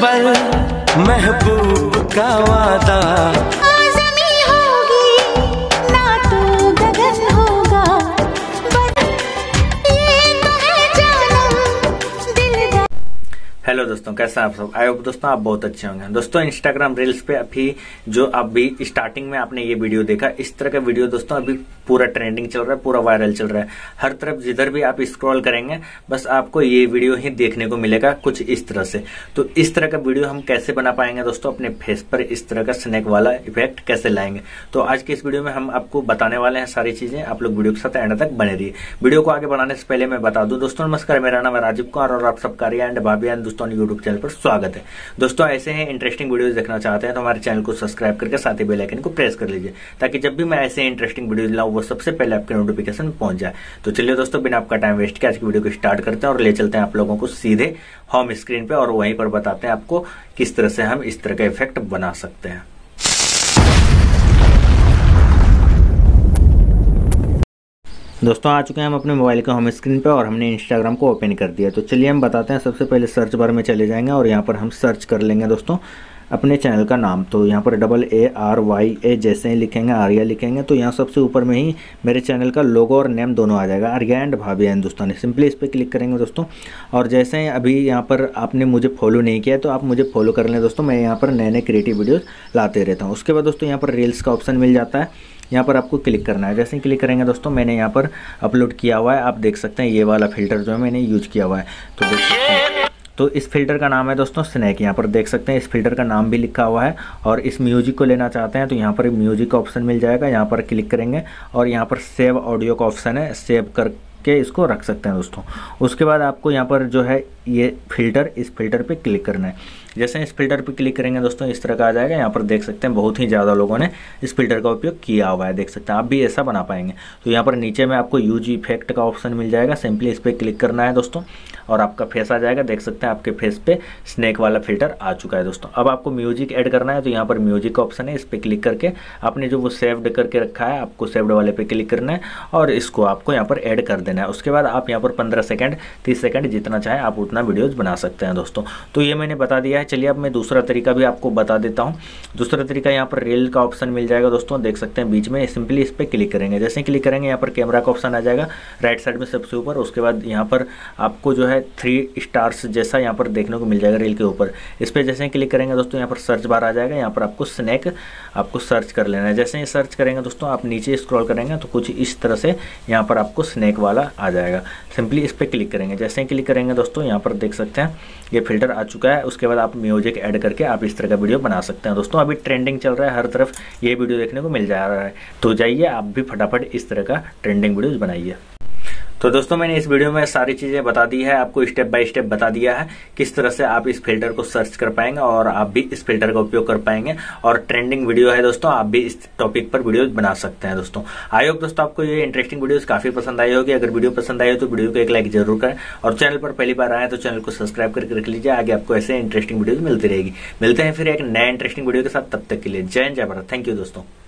बल महबूब का वादा, आज़मी होगी ना तो गगन होगा, ये तो है जानम दिलदार। हेलो दोस्तों, कैसे हैं आप सब? आई होप दोस्तों आप बहुत अच्छे होंगे। दोस्तों इंस्टाग्राम रील्स पे अभी जो अभी स्टार्टिंग में आपने ये वीडियो देखा, इस तरह का वीडियो दोस्तों अभी पूरा ट्रेंडिंग चल रहा है, पूरा वायरल चल रहा है। हर तरफ जिधर भी आप स्क्रॉल करेंगे बस आपको ये वीडियो ही देखने को मिलेगा कुछ इस तरह से। तो इस तरह का वीडियो हम कैसे बना पाएंगे दोस्तों, अपने फेस पर इस तरह का स्नैक वाला इफेक्ट कैसे लाएंगे? तो आज के इस वीडियो में हम आपको बताने वाले हैं सारी चीजें। आप लोग वीडियो के साथ एंड तक बने रहिए। वीडियो को आगे बढ़ाने से पहले मैं बता दूं दोस्तों, नमस्कार, मेरा नाम है राजीव कुमार और आप सबका रिया एंड भाभी एंड दोस्तों यूट्यूब चैनल पर स्वागत है। दोस्तों ऐसे ही इंटरेस्टिंग वीडियोस देखना चाहते हैं तो हमारे चैनल को सब्सक्राइब करके साथ ही बेल आइकन को प्रेस कर लीजिए, ताकि जब भी मैं ऐसे इंटरेस्टिंग वीडियोस लाऊं वो सबसे पहले आपके नोटिफिकेशन पहुंच जाए। तो चलिए दोस्तों, बिना आपका टाइम वेस्ट किए आज की वीडियो को स्टार्ट करते हैं और ले चलते हैं आप लोगों को सीधे होम स्क्रीन पे और वहीं पर बताते हैं आपको किस तरह से हम इस तरह का इफेक्ट बना सकते हैं। दोस्तों आ चुके हैं हम अपने मोबाइल के होम स्क्रीन पे और हमने इंस्टाग्राम को ओपन कर दिया। तो चलिए हम बताते हैं। सबसे पहले सर्च बार में चले जाएंगे और यहाँ पर हम सर्च कर लेंगे दोस्तों अपने चैनल का नाम। तो यहाँ पर ARYA जैसे ही लिखेंगे, आर्या लिखेंगे, तो यहाँ सबसे ऊपर में ही मेरे चैनल का लोगो और नेम दोनों आ जाएगा, आर्या एंड भाभी हिंदुस्तानी। सिंपली इस पर क्लिक करेंगे दोस्तों। और जैसे ही अभी यहाँ पर आपने मुझे फॉलो नहीं किया तो आप मुझे फॉलो कर लें दोस्तों। मैं यहाँ पर नए नए क्रिएटिव वीडियोज़ लाते रहता हूँ। उसके बाद दोस्तों यहाँ पर रील्स का ऑप्शन मिल जाता है, यहाँ पर आपको क्लिक करना है। जैसे ही क्लिक करेंगे दोस्तों, मैंने यहाँ पर अपलोड किया हुआ है, आप देख सकते हैं ये वाला फिल्टर जो है मैंने यूज किया हुआ है। तो देख सकते हैं, तो इस फिल्टर का नाम है दोस्तों स्नैक। यहाँ पर देख सकते हैं इस फिल्टर का नाम भी लिखा हुआ है। और इस म्यूजिक को लेना चाहते हैं तो यहाँ पर म्यूजिक का ऑप्शन मिल जाएगा, यहाँ पर क्लिक करेंगे और यहाँ पर सेव ऑडियो का ऑप्शन है, सेव करके इसको रख सकते हैं दोस्तों। उसके बाद आपको यहाँ पर जो है ये फिल्टर, इस फिल्टर पे क्लिक करना है। जैसे इस फिल्टर पे क्लिक करेंगे दोस्तों इस तरह का आ जाएगा। यहाँ पर देख सकते हैं बहुत ही ज़्यादा लोगों ने इस फिल्टर का उपयोग किया हुआ है, देख सकते हैं। आप भी ऐसा बना पाएंगे। तो यहाँ पर नीचे में आपको यूज इफेक्ट का ऑप्शन मिल जाएगा, सिंपली इस पर क्लिक करना है दोस्तों और आपका फेस आ जाएगा। देख सकते हैं आपके फेस पे स्नैक वाला फिल्टर आ चुका है दोस्तों। अब आपको म्यूजिक ऐड करना है तो यहाँ पर म्यूजिक का ऑप्शन है, इस पर क्लिक करके आपने जो वो सेव्ड करके रखा है आपको सेव्ड वाले पे क्लिक करना है और इसको आपको यहाँ पर ऐड कर देना है। उसके बाद आप यहाँ पर 15 सेकंड 30 सेकंड जितना चाहे आप उतना वीडियोज़ बना सकते हैं दोस्तों। तो ये मैंने बता दिया है। चलिए अब मैं दूसरा तरीका भी आपको बता देता हूँ। दूसरा तरीका यहाँ पर रील का ऑप्शन मिल जाएगा दोस्तों, देख सकते हैं बीच में। सिंपली इस पर क्लिक करेंगे। जैसे ही क्लिक करेंगे यहाँ पर कैमरा का ऑप्शन आ जाएगा राइट साइड में सबसे ऊपर। उसके बाद यहाँ पर आपको जो है 3 स्टार्स जैसा यहाँ पर देखने को मिल जाएगा रील के ऊपर। इस पर जैसे ही क्लिक करेंगे दोस्तों यहाँ पर सर्च बार आ जाएगा, यहाँ पर आपको स्नैक आपको सर्च कर लेना है। जैसे ही सर्च करेंगे दोस्तों आप नीचे स्क्रॉल करेंगे तो कुछ इस तरह से यहाँ पर आपको स्नैक वाला आ जाएगा। सिंपली इस पर क्लिक करेंगे। जैसे ही क्लिक करेंगे दोस्तों यहाँ पर देख सकते हैं ये फिल्टर आ चुका है। उसके बाद आप म्यूजिक ऐड करके आप इस तरह का वीडियो बना सकते हैं दोस्तों। अभी ट्रेंडिंग चल रहा है, हर तरफ ये वीडियो देखने को मिल जा रहा है। तो जाइए आप भी फटाफट इस तरह का ट्रेंडिंग वीडियोस बनाइए। तो दोस्तों मैंने इस वीडियो में सारी चीजें बता दी है, आपको स्टेप बाय स्टेप बता दिया है किस तरह से आप इस फिल्टर को सर्च कर पाएंगे और आप भी इस फिल्टर का उपयोग कर पाएंगे। और ट्रेंडिंग वीडियो है दोस्तों, आप भी इस टॉपिक पर वीडियो बना सकते हैं दोस्तों। आई होप दोस्तों आपको ये इंटरेस्टिंग वीडियोस काफी पसंद आई होगी। अगर वीडियो पसंद आई हो तो वीडियो को एक लाइक जरूर करें और चैनल पर पहली बार आए तो चैनल को सब्सक्राइब करके रख लीजिए। आगे आपको ऐसे इंटरेस्टिंग वीडियोज मिलती रहेगी। मिलते हैं फिर एक नए इंटरेस्टिंग वीडियो के साथ, तब तक के लिए जय हिंद जय भारत। थैंक यू दोस्तों।